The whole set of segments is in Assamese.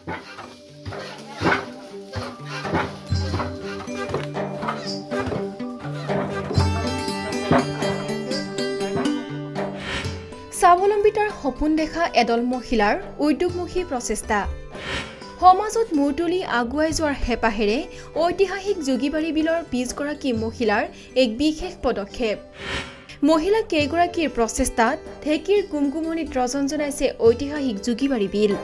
স্বাৱলম্বিতাৰ সপোন দেখা এদল মহিলাৰ উদ্যোগমুখী প্ৰচেষ্টা সমাজত মূৰ তুলি আগুৱাই যোৱাৰ হেঁপাহেৰে ঐতিহাসিক যোগীবাৰী বিলৰ 20 গৰাকী মহিলাৰ এক বিশেষ পদক্ষেপ মহিলা কেইগৰাকীৰ প্ৰচেষ্টাত ঢেকীৰ গুমগুমনিত ৰজন জনাইছে ঐতিহাসিক যোগীবাৰী বিল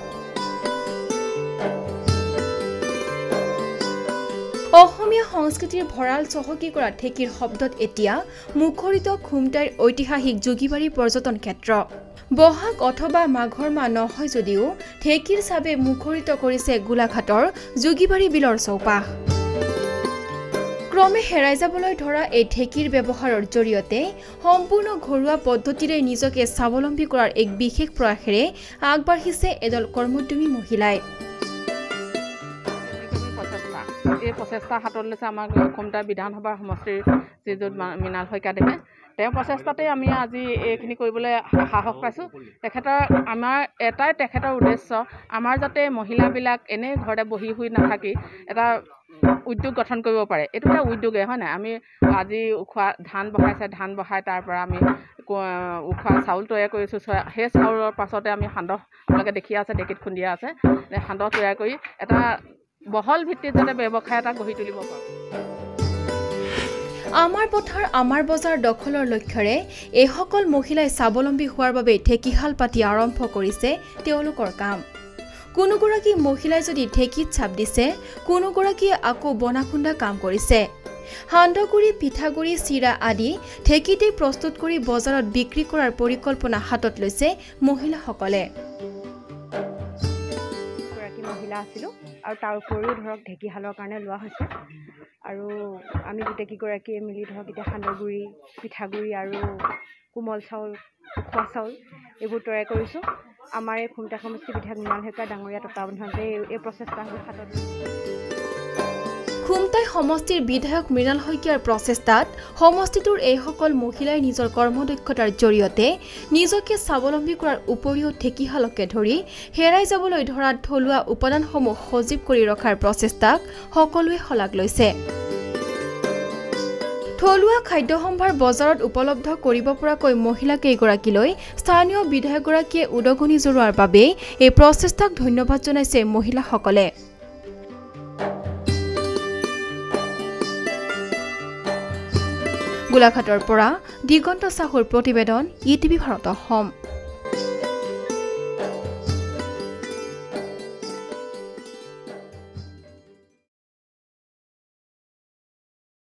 অসমীয়া সংস্কৃতিৰ ভঁৰাল চহকী কৰা ঢেকীৰ শব্দত এতিয়া মুখৰিত খুমটাইৰ ঐতিহাসিক যোগীবাৰী পৰ্যটন ক্ষেত্ৰ বহাগ অথবা মাঘৰ মাহ নহয় যদিও ঢেকীৰ চাবে মুখৰিত কৰিছে গোলাঘাটৰ যোগীবাৰী বিলৰ চৌপাশ ক্ৰমে হেৰাই যাবলৈ ধৰা এই ঢেকীৰ ব্যৱহাৰৰ জৰিয়তে সম্পূৰ্ণ ঘৰুৱা পদ্ধতিৰে নিজকে স্বাৱলম্বী কৰাৰ এক বিশেষ প্ৰয়াসেৰে আগবাঢ়িছে এদল কৰ্মোদ্যমী মহিলাই এই প্ৰচেষ্টা হাতত লৈছে আমাৰ খুমটাই বিধানসভাৰ সমষ্টিৰ শ্ৰীযুত মৃণাল শইকীয়াদেৱে তেওঁ প্ৰচেষ্টাতে আমি আজি এইখিনি কৰিবলৈ সাহস পাইছোঁ তেখেতৰ আমাৰ এটাই তেখেতৰ উদ্দেশ্য আমাৰ যাতে মহিলাবিলাক এনেই ঘৰতে বহি শুই নাথাকি এটা উদ্যোগ গঠন কৰিব পাৰে এইটো এটা উদ্যোগে হয় নাই আমি আজি উখোৱা ধান ধান বহাই তাৰ পৰা আমি উখোৱা চাউল তৈয়াৰ কৰিছোঁ সেই চাউলৰ পাছতে আমি সান্দহ আপোনালোকে দেখি আছে ঢেঁকীত খুন্দিয়া আছে সান্দহ তৈয়াৰ কৰি এটা বহল ভিত্তিত যাতে ব্যৱসায় এটা গঢ়ি তুলিব পাৰোঁ আমাৰ পথাৰ আমাৰ বজাৰ দখলৰ লক্ষ্যৰে এইসকল মহিলাই স্বাৱলম্বী হোৱাৰ বাবে ঢেকীশাল পাতি আৰম্ভ কৰিছে তেওঁলোকৰ কাম কোনোগৰাকী মহিলাই যদি ঢেকীত চাপ দিছে কোনোগৰাকীয়ে আকৌ বনাখুন্দা কাম কৰিছে সান্দহগুৰি পিঠাগুৰি চিৰা আদি ঢেকীতে প্ৰস্তুত কৰি বজাৰত বিক্ৰী কৰাৰ পৰিকল্পনা হাতত লৈছে মহিলাসকলে মহিলা আছিলোঁ আৰু তাৰ উপৰিও ধৰক ঢেকীশালৰ কাৰণে লোৱা হৈছে আৰু আমি গোটেইকেইগৰাকীয়ে মিলি ধৰক এতিয়া সান্দহগুৰি পিঠাগুৰি আৰু কোমল চাউল উখোৱা চাউল এইবোৰ তৈয়াৰ কৰিছোঁ আমাৰ এই খুমটা সমষ্টি বিধায়ক মৃণাল শইকীয়া ডাঙৰীয়া তত্বাৱধানতে এই প্ৰচেষ্টা হাতত খুমটাই সমষ্টিৰ বিধায়ক মৃণাল শইকীয়াৰ প্ৰচেষ্টাত সমষ্টিটোৰ এইসকল মহিলাই নিজৰ কৰ্মদক্ষতাৰ জৰিয়তে নিজকে স্বাৱলম্বী কৰাৰ উপৰিও ঢেকীশালকে ধৰি হেৰাই যাবলৈ ধৰা থলুৱা উপাদানসমূহ সজীৱ কৰি ৰখাৰ প্ৰচেষ্টাক সকলোৱে শলাগ লৈছে থলুৱা খাদ্য সম্ভাৰ বজাৰত উপলব্ধ কৰিব পৰাকৈ মহিলা কেইগৰাকীলৈ স্থানীয় বিধায়কগৰাকীয়ে উদগনি জনোৱাৰ বাবে এই প্ৰচেষ্টাক ধন্যবাদ জনাইছে মহিলাসকলে গোলাঘাটৰ পৰা দিগন্ত চাহুৰ প্ৰতিবেদন ইটিভি ভাৰত অসম